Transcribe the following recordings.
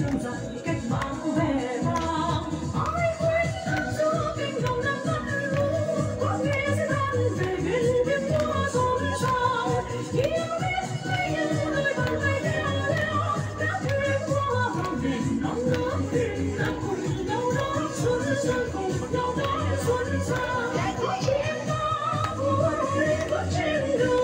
đường dài cách mạng vẻ vang. Ai quên năm xưa cánh đồng năm cắt lúa, có nghe sẽ than về bên tiếng mưa xôn xao. Yêu biết mấy những đôi bàn tay khéo léo đã thuyền qua vào đền non nước Việt Nam, cùng nhau đón xuân sang, cùng nhau đón xuân sang. Có chiến thắng vui bước trên đường.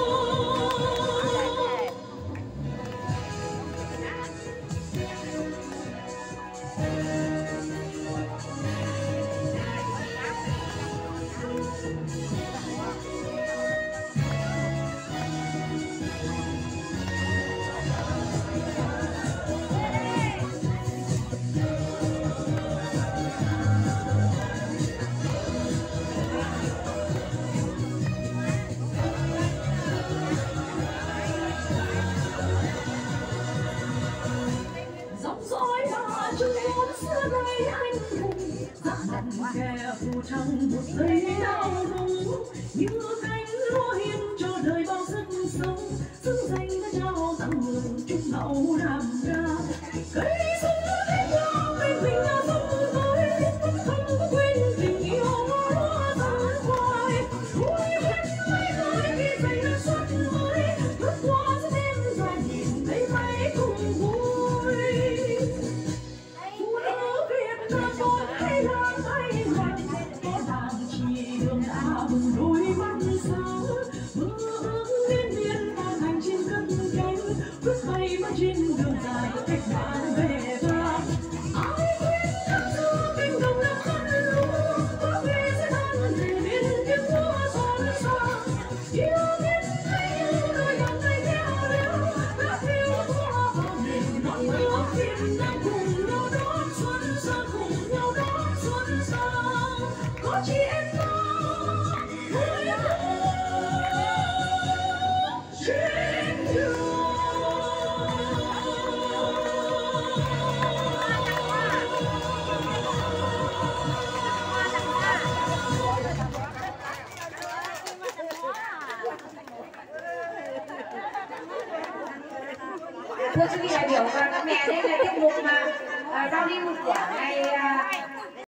Kẻ thù trong một giây đau đớn, như cánh lúa hiến cho đời bao sức sống, xứng danh đã trao tặng người chung hậu đàm ra. Cây sông nước hết nhau bên mình đã sống tới, không có quên tình yêu lúa tàn khoai. Vui hết mấy người khi giành được xuân mới, bước qua giấc đêm dài nhìn thấy mấy cùng vui. Phụ nữ Việt Nam tôi hay làm hay hoạt, có đàn chỉ đường đã bừng đôi mắt sáng. Mơ ước liên miên tan hành trên cất cánh, bước bay mà trên đường dài cách mạng vẻ vang. Ai quên năm xưa cánh đồng năm cắt lúa, có nghe sẽ than về bên tiếng mưa xôn xao. Yêu biết mấy những đôi bàn tay khéo léo đã thiêu qua vào nền non nước Việt Nam, cùng nhau đón xuân sang, cùng nhau đón xuân sang. Có chị em ta vui hơn trên đường. Thưa quý vị đại biểu và các mẹ, đây là tiết mục mà giao lưu của ngày